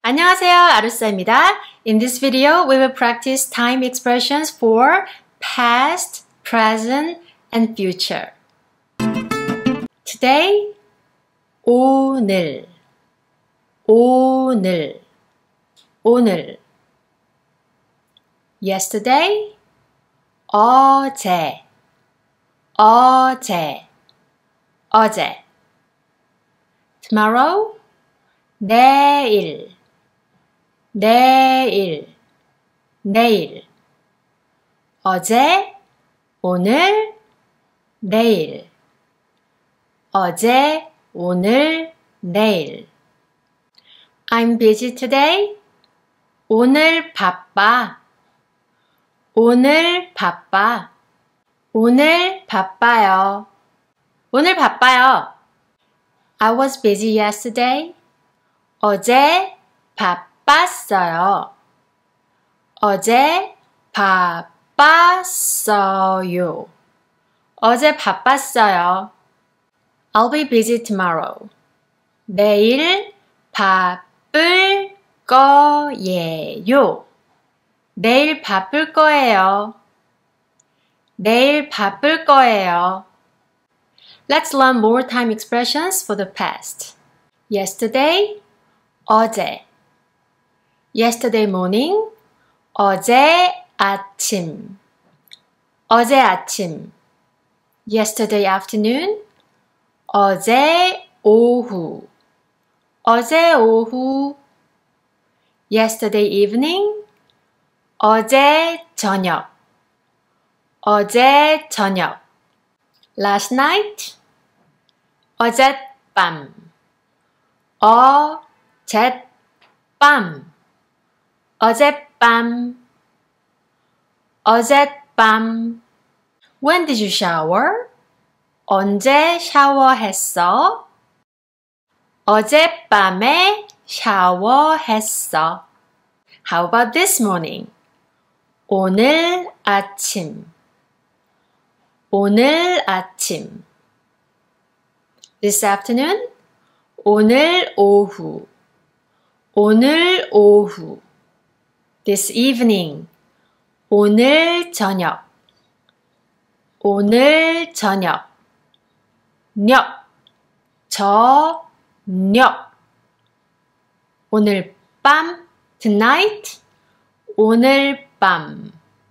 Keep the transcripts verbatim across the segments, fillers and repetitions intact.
안녕하세요, 아루사입니다. In this video, we will practice time expressions for past, present, and future. Today, 오늘, 오늘, 오늘. Yesterday, 어제, 어제, 어제. Tomorrow, 내일, 내일, 내일. 어제, 오늘, 내일. 어제, 오늘, 내일. I'm busy today. 오늘 바빠. 오늘 바빠. 오늘 바빠요. 오늘 바빠요. I was busy yesterday. 어제 바빴어요. 어제 바빴어요. 어제 바빴어요. I'll be busy tomorrow. 내일 바쁠 거예요. 내일 바쁠 거예요. 내일 바쁠 거예요. Let's learn more time expressions for the past. Yesterday, 어제. Yesterday morning, 어제 아침. 어제 아침. Yesterday afternoon, 어제 오후. 어제 오후. Yesterday evening, 어제 저녁. 어제 저녁. Last night, 어젯밤. 어젯밤. 어젯밤. 어젯밤. When did you shower? 언제 샤워했어? 어젯밤에 샤워했어. How about this morning? 오늘 아침. 오늘 아침. This afternoon. 오늘 오후. 오늘 오후. This evening. 오늘 저녁. 오늘 저녁. 녁. 저녁. 오늘 밤. Tonight. 오늘 밤.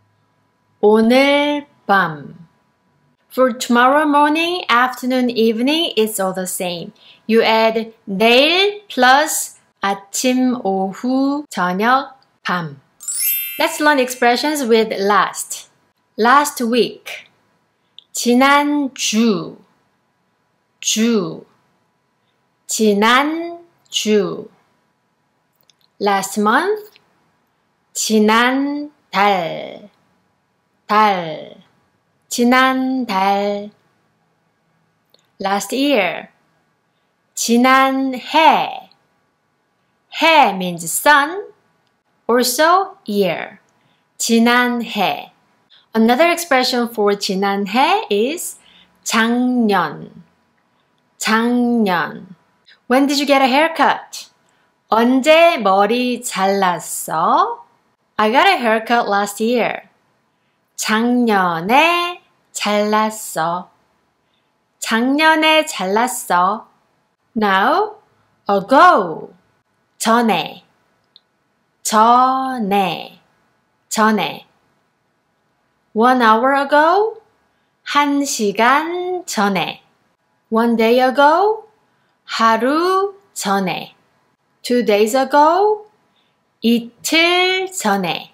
오늘 밤. For tomorrow morning, afternoon, evening, it's all the same. You add 내일 plus 아침, 오후, 저녁, 밤. Let's learn expressions with last. Last week. 지난주. 주. 지난주. Last month. 지난달. 달. 지난달. Last year. 지난해. 해 means sun. Also year. 지난해. Another expression for 지난해 is 작년. 작년. When did you get a haircut? 언제 머리 잘랐어? I got a haircut last year. 작년에 잘랐어. 작년에 잘랐어. Now, ago. 전에. 전에. 전에. One hour ago. 한 시간 전에. One day ago. 하루 전에. Two days ago. 이틀 전에.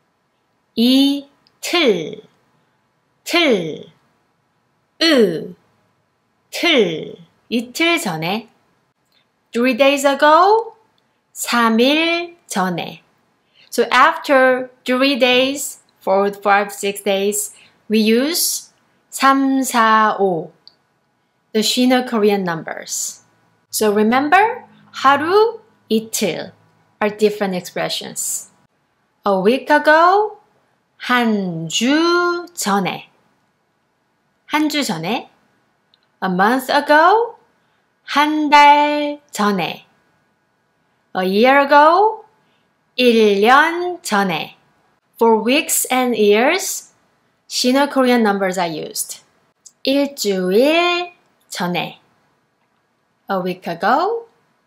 이틀. 틀. 으. 틀. 이틀 전에. Three days ago. 삼일 전에. So after three days, four, five, six days, we use 삼, 사, 오. The Sino-Korean numbers. So remember, 하루, 이틀 are different expressions. A week ago, 한 주 전에. 한 주 전에. A month ago, 한 달 전에. A year ago, 일 년 전에. For weeks and years, Sino-Korean numbers are used. 일주일 전에. A week ago,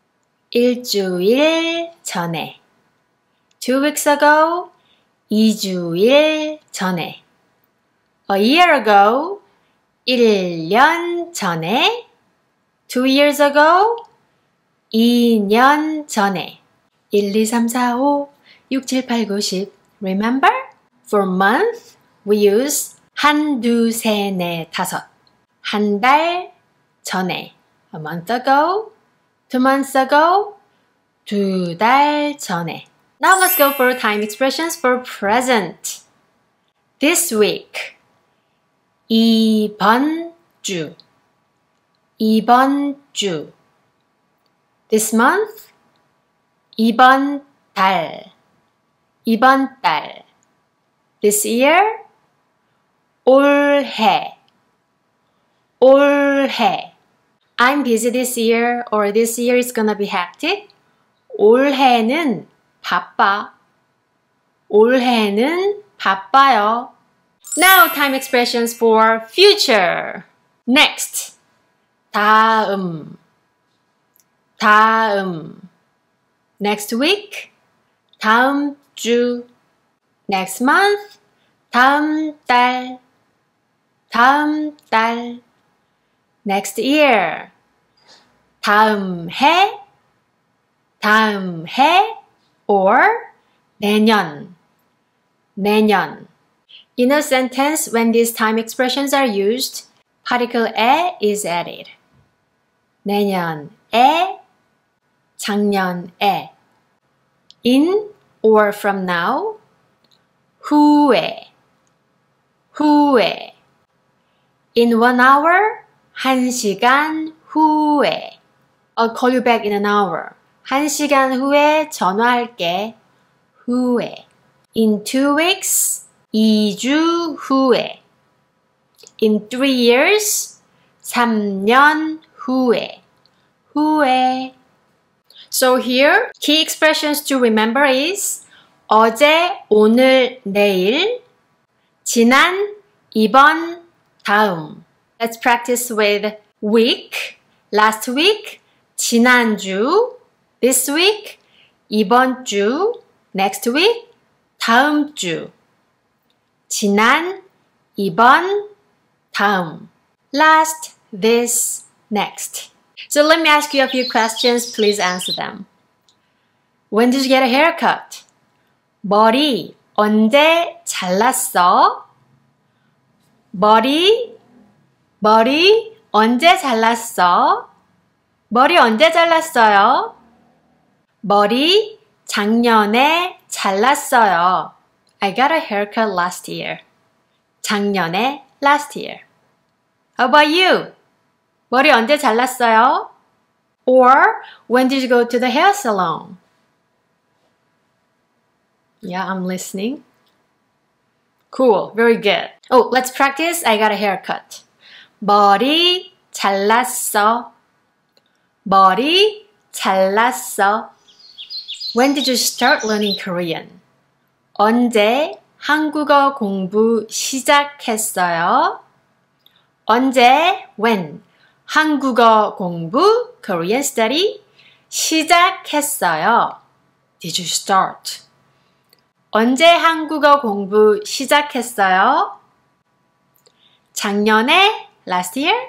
일주일 전에. Two weeks ago, 이주일 전에. A year ago, 일 년 전에. Two years ago, 이 년 전에. 일, 이, 삼, 사, 오, 육, 칠, 팔, 구, 십. Remember? For month, we use 한, 두, 세, 네, 다섯. 한 달 전에. A month ago, two months ago, 두 달 전에. Now let's go for time expressions for present. This week. 이번 주. 이번 주. This month. 이번 달. 이번 달. This year. 올해. 올해. I'm busy this year or this year is gonna be hectic. 올해는 바빠. 올해는 바빠요. Now time expressions for future. Next. 다음. 다음. Next week. 다음 주. Next month. 다음 달. 다음 달. Next year. 다음 해. 다음 해. Or 내년. 내년. In a sentence, when these time expressions are used, particle 에 is added. 내년에, 작년에. In or from now, 후에, 후에. In one hour, 한 시간 후에. I'll call you back in an hour. 한 시간 후에 전화할게. 후에. In two weeks, 이 주 후에. In three years, 삼 년 후에. 후에. So here, key expressions to remember is 어제, 오늘, 내일, 지난, 이번, 다음. Let's practice with week, last week, 지난주, this week, 이번 주, next week, 다음 주. 지난, 이번, 다음. Last, this, next. So let me ask you a few questions. Please answer them. When did you get a haircut? 머리 언제 잘랐어? 머리, 머리 언제 잘랐어? 머리 언제 잘랐어요? 머리 작년에 잘랐어요. I got a haircut last year. 작년에 last year. How about you? 머리 언제 잘랐어요? Or when did you go to the hair salon? Yeah, I'm listening. Cool, very good. Oh, let's practice. I got a haircut. 머리 잘랐어. 머리 잘랐어. When did you start learning Korean? 언제 한국어 공부 시작했어요? 언제, when, 한국어 공부, Korean study, 시작했어요. Did you start? 언제 한국어 공부 시작했어요? 작년에, last year?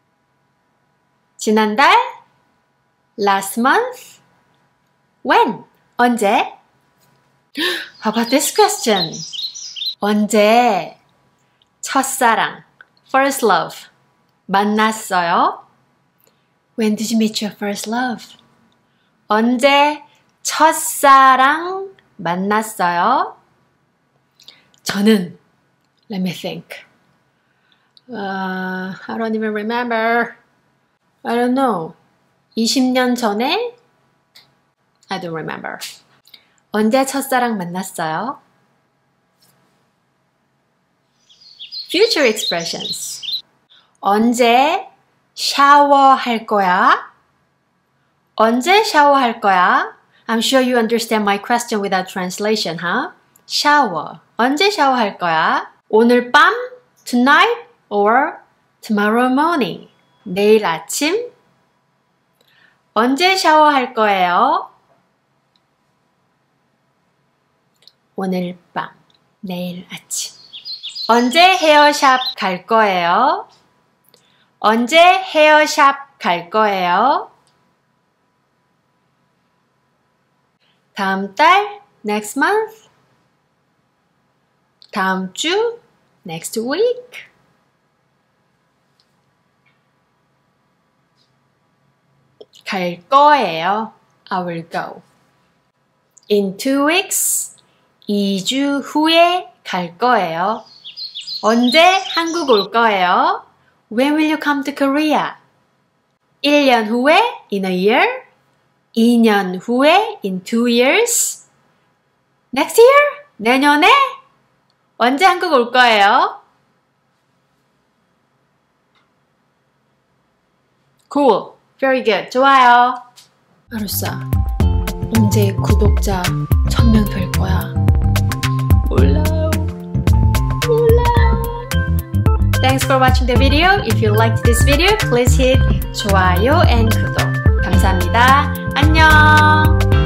지난달? Last month? When? 언제? How about this question? 언제 첫사랑, first love, 만났어요? When did you meet your first love? 언제 첫사랑 만났어요? 저는, let me think. Uh, I don't even remember. I don't know. 이십 년 전에? I don't remember. 언제 첫사랑 만났어요? Future expressions. 언제 샤워할 거야? 언제 샤워할 거야? I'm sure you understand my question without translation, huh? 샤워. 언제 샤워할 거야? 오늘 밤? Tonight? Or tomorrow morning? 내일 아침? 언제 샤워할 거예요? 오늘 밤, 내일 아침. 언제 헤어샵 갈 거예요? 언제 헤어샵 갈 거예요? 다음 달, next month. 다음 주, next week. 갈 거예요. I will go. In two weeks. 이 주 후에 갈 거예요. 언제 한국 올 거예요? When will you come to Korea? 일 년 후에 in a year? 이 년 후에 in two years? Next year? 내년에? 언제 한국 올 거예요? Cool. Very good. 좋아요. 아루사, 언제 구독자 천 명 될 거야? 몰라요. 몰라요. Thanks for watching the video. If you liked this video, please hit 좋아요 and 구독. 감사합니다. 안녕.